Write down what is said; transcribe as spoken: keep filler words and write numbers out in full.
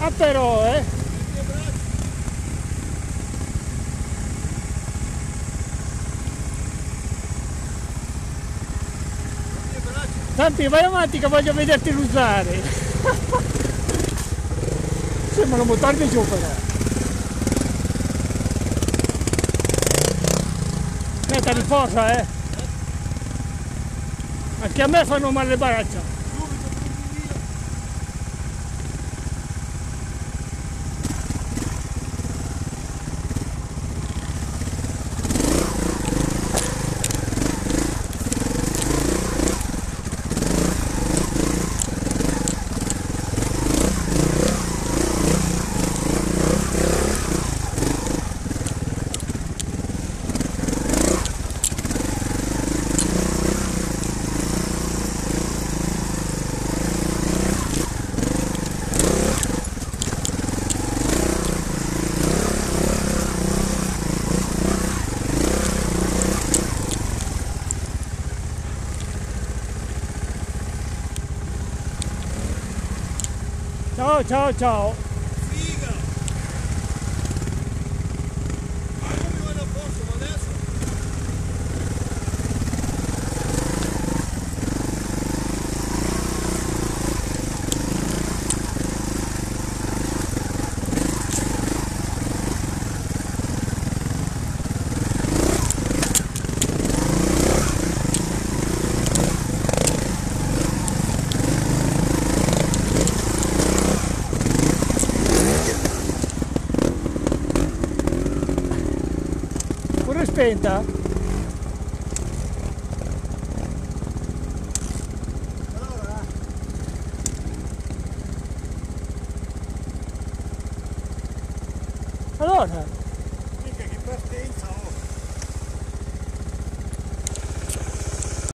Ah però, eh! Tanti vai avanti che voglio vederti usare! Sembra un motore di giù però! Metta di forza, eh! Anche a me fanno male le braccia! Ciao ciao ciao! Figa! Ma come vado a posto, ma adesso? Pure spenta? Allora? Allora?